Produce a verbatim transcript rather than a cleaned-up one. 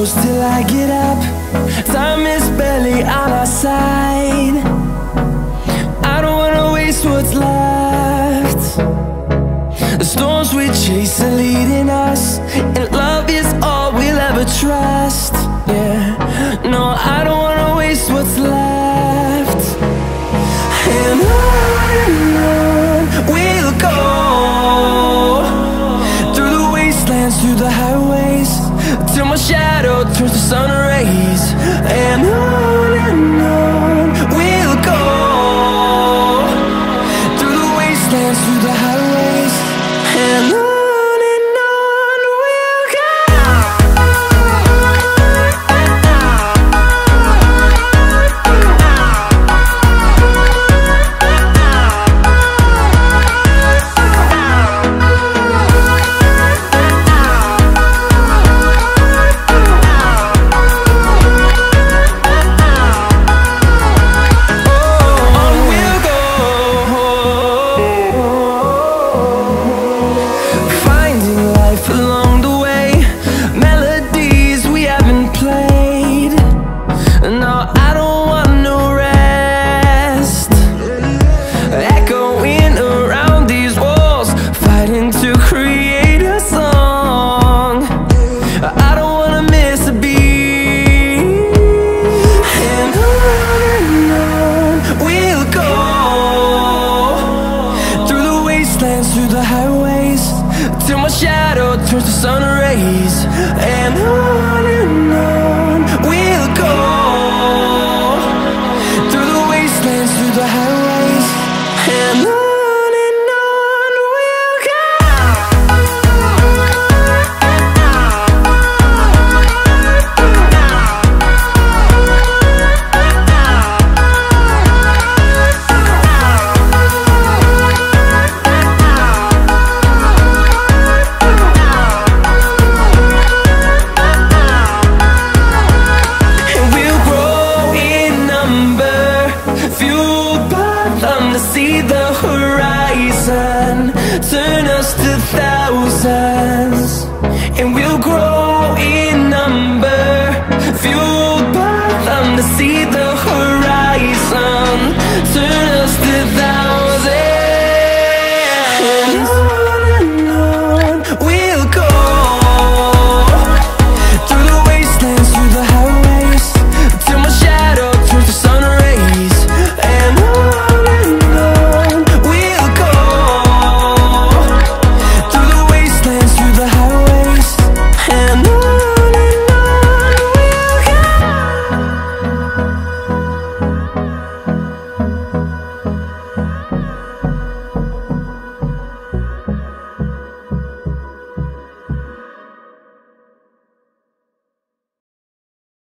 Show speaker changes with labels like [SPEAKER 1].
[SPEAKER 1] close till I get up. Time is barely on our side. I don't wanna waste what's left. The storms we chase are leading us, and love is all we'll ever trust. Yeah, no, I don't wanna waste what's left. And on and on we'll go, through the wastelands, through the highways, till my shadow turns to sun rays. And on and on we'll go, through the wastelands, through the highways, and on. Through the highways, till my shadow turns to sun rays. And on and on we'll go, through the wastelands, through the highways, and on. See the horizon turn us to thousands, and we'll grow in number, fueled by them to see the